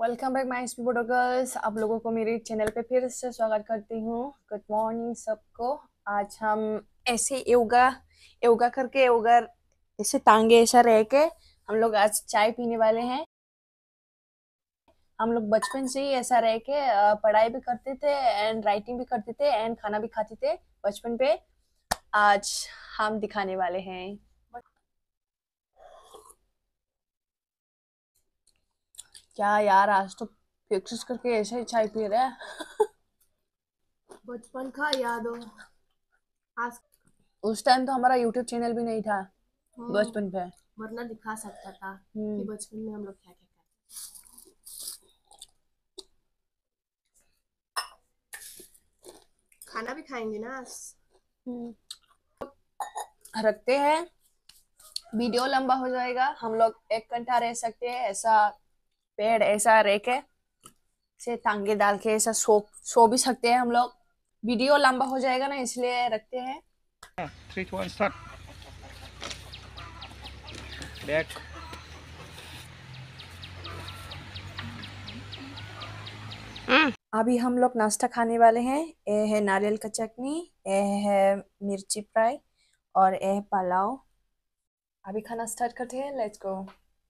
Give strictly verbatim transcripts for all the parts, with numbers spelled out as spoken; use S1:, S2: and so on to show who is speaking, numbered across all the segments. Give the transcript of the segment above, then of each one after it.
S1: Welcome back my speed girls. आप लोगों को मेरे चैनल पे फिर से स्वागत करती हूँ। गुड मॉर्निंग सबको। आज हम ऐसे योगा योगा करके योगा ऐसे टांगे ऐसा रह के हम लोग आज चाय पीने वाले हैं। हम लोग बचपन से ही ऐसा रह के अ, पढ़ाई भी करते थे एंड राइटिंग भी करते थे एंड खाना भी खाते थे बचपन पे। आज हम दिखाने वाले हैं। क्या यार, आज तो फिक्स करके ऐसे ही चाय पी रहे हैं।
S2: बचपन का याद हो आज।
S1: उस टाइम तो हमारा यूट्यूब चैनल भी नहीं था
S2: हाँ,
S1: बचपन पे।
S2: वरना दिखा सकता था कि
S1: हम्म
S2: बचपन में हम लोग क्या क्या करते। खाना भी खाएंगे ना आज।
S1: हम्म। रखते हैं, वीडियो लंबा हो जाएगा। हम लोग एक घंटा रह सकते हैं ऐसा पेड़ ऐसा रह के से टांगे डाल के ऐसा सो सो भी सकते हैं हम लोग। वीडियो लंबा हो जाएगा ना, इसलिए रखते हैं।
S3: Three two one start back.
S1: अभी हम लोग नाश्ता खाने वाले हैं। ये है नारियल का चटनी, ये है मिर्ची फ्राई और ये है पुलाव। अभी खाना स्टार्ट करते हैं, लेट्स गो।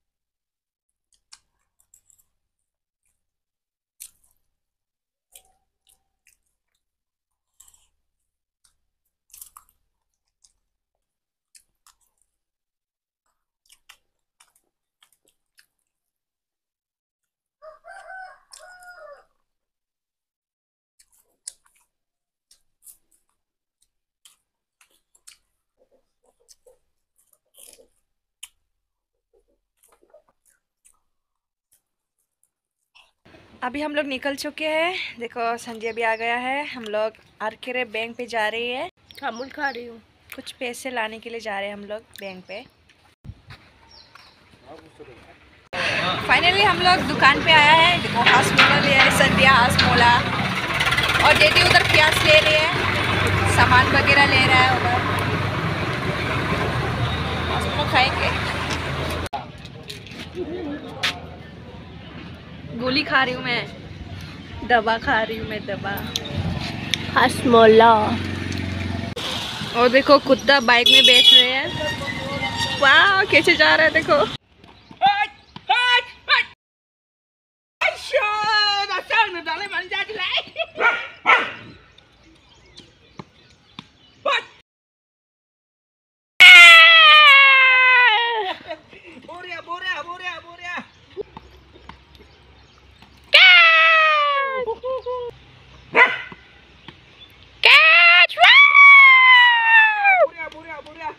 S1: अभी हम लोग निकल चुके हैं। देखो संजय भी आ गया है। हम लोग आरकेरे बैंक पे जा रही है।
S2: अमूल खा रही हूँ।
S1: कुछ पैसे लाने के लिए जा रहे हैं हम लोग बैंक पे। फाइनली हम लोग दुकान पे आया है। देखो हासमोला ले आए, संध्या हासमोला। और दीदी उधर प्याज ले रही है, सामान वगैरह ले रहा है उधर। हासमोला खाएंगे। गोली खा रही हूँ मैं, दवा खा रही हूँ मैं, दवा।
S2: हासमोला।
S1: और देखो कुत्ता बाइक में बैठ रहे हैं। वाह कैसे जा रहा है देखो।
S3: बोरिया बोरिया बोरिया बोरिया बोरिया बोरिया बोरिया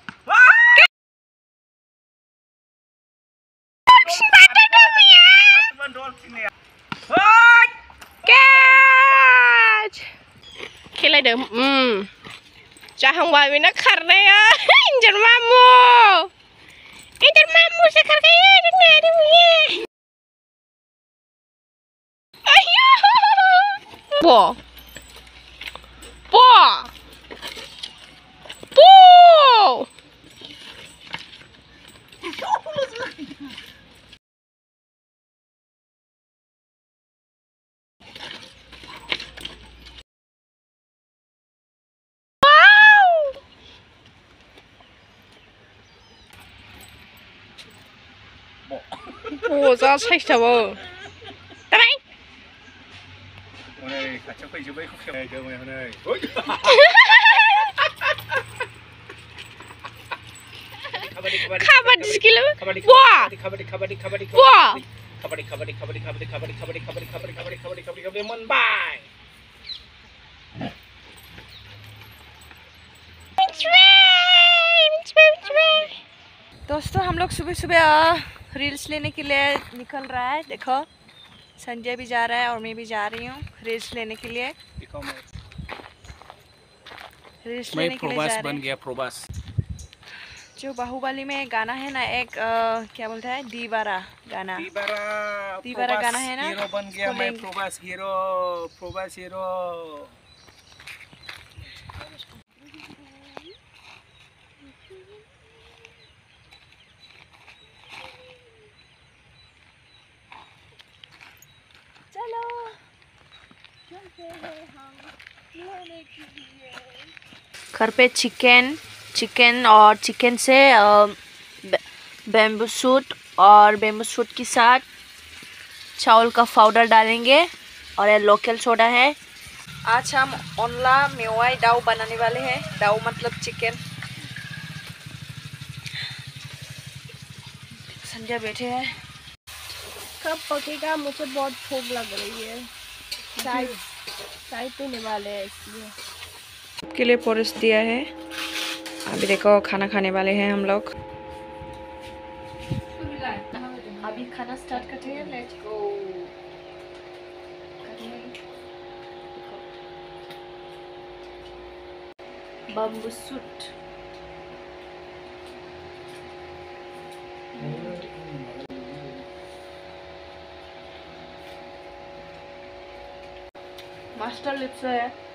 S2: Khilai được. Ừ. Cha không ngoài vì nó khẩn đây á. Injil mamu. Injil mamu sẽ khẩn cái gì thế này đi mẹ. Ayo. Bo. Bo. Bo. Ồ, ra sách chào bờ. Tao bay.
S3: 오늘 같이 거기 왜 그렇게 저 뭐야 오늘 카바디
S2: Kabar di sekilas.
S3: 카바디
S2: Wah.
S3: 카바디 카바디 카바디
S2: Wah.
S3: 카바디 카바디 카바디 카바디 카바디 카바디 카바디 카바디 카바디 카바디 카바디 카바디 문바이
S1: दोस्तों हम लोग सुबह सुबह reels लेने के लिए निकल रहा है। देखो संजय भी जा रहा है और मैं भी जा रही हूँ रील्स लेने के लिए। रील्स
S3: मैं
S1: लेने के लिए जा
S3: प्रवास
S1: रहे
S3: बन
S1: हैं।
S3: गया प्रवास।
S1: जो बाहुबली में गाना है ना एक आ, क्या बोलता है, दीवारा गाना।
S3: दीवारा
S1: दीवारा गाना है ना,
S3: हीरो बन गया
S1: उसको
S3: मैं
S1: लेंगे।
S3: प्रवास हीरो प्रवास हीरो।
S1: घर पे चिकन चिकन और चिकन से बेम्बू शूट और बेम्बू शूट के साथ चावल का पाउडर डालेंगे और ये लोकल सोडा है। आज हम ओनला मेवाई दाव बनाने वाले हैं। दाव मतलब चिकन। संजय बैठे हैं।
S2: कब पकेगा? मुझे बहुत भूख लग रही है। चाय चाय पीने वाले हैं इसलिए।
S1: के लिए परोस दिया है। अभी देखो खाना खाने वाले हैं हम लोग। अभी खाना स्टार्ट करते हैं। Let's go. बम्बू शूट मास्टर लिप्स है।